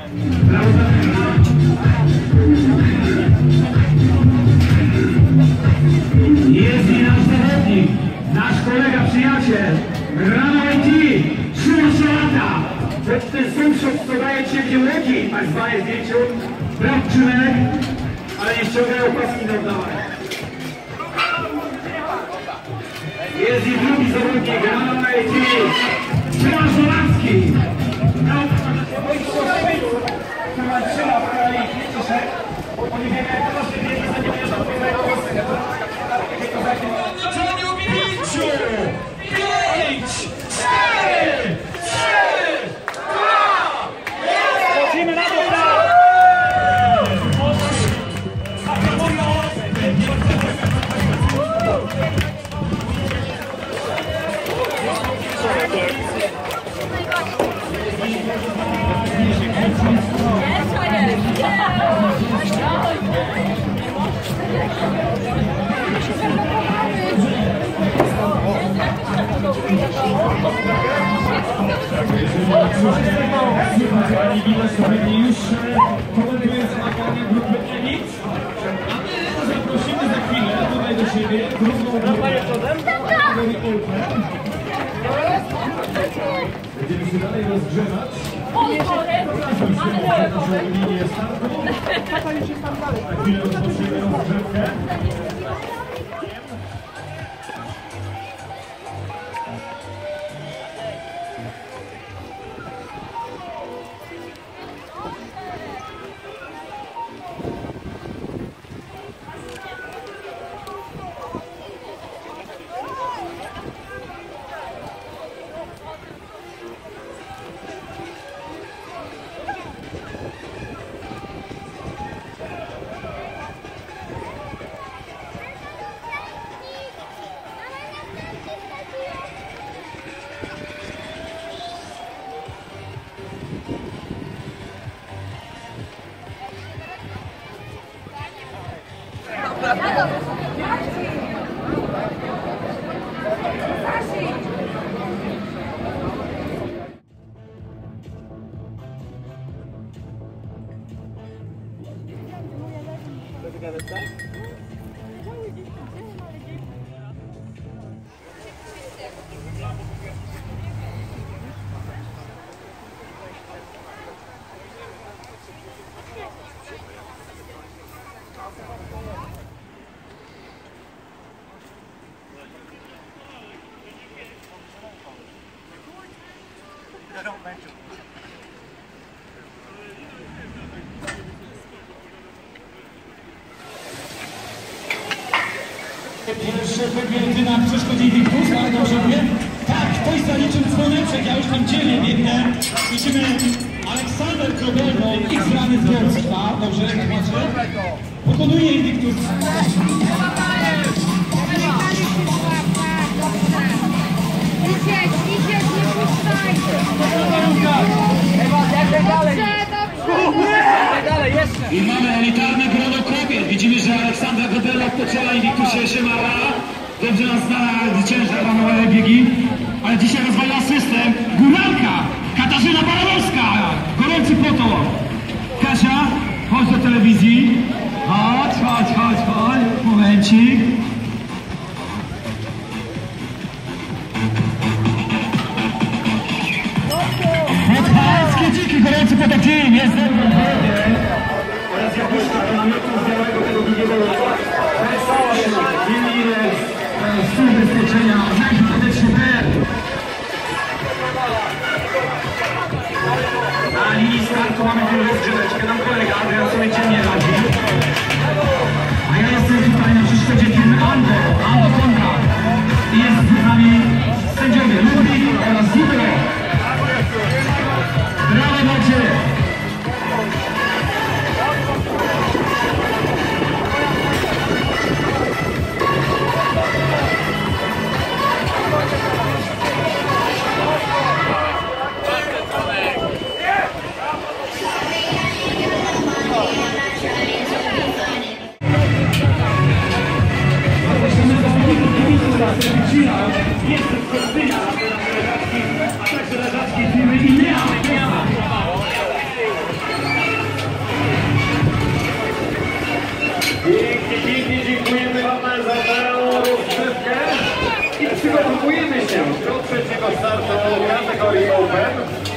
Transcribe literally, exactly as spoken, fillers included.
Jest i nasz zawodnik, nasz kolega, przyjaciel, Rano I T, trzynaście lata. To jest ten sunshot, co daje ci gdzie łoki, tak zwane zdjęciu, brawczynek, ale nie ściągają paski do oddawania. Jest i drugi zawodnik, Rano I T, Tomasz Żolacki. Trzyma w kraju i pięciu, bo nie wiem, jak to się dzieje, za nie wierzą, pięć, cztery, trzy, dwa, jeden! Na dół! Już komentuje zmagania grupy Elit, a my zaprosimy za chwilę tutaj do siebie drugą grupę kategorii Open. Będziemy się dalej rozgrzewać. Naszą linię startu. Na chwilę rozpoczniemy rozgrzewkę. Pierwsze wyglądy na przeszkodzie Invictus, ale dobrze mówię? Tak, to jest za niczym dzwoneczek, ja już tam dzielnie biegnę. Widzimy Aleksander Krobelno, X-Rany z Wrocław, dobrze, jak patrzę. Pokonuje Invictus. Idzieć, idzieć, nie puszczaj! I mamy elitarne grono kobiet. Widzimy, że Aleksandra Godela odpoczęła i Invictusie się mała. Dobrze nas znała zwycięża małe biegi. Ale dzisiaj rozwala system. Góralka! Katarzyna Baranowska! Gorący potok! Kasia, chodź do telewizji. Chodź, chodź, chodź, chodź. Momencik. Dziki, gorący potok dzień, jest oraz jabłuszka, elementu z białego tego drugiego wesołość, wiele stół bezpieczenia, znajdzie serdecznie P. Na linii startu mamy tę rozgrzeweczkę, nam kolega Adrian sobie dziennie radzi. A ja jestem tutaj na przeszkodzie firmy Ando, Ando Konrad. I jest z nami sędziowie Ludwik oraz Zubro. Brawo macie! Jest to Krystyna, a także leżaczki firmy Inea. przygotowujemy się do trzeciego startu kategorii Open.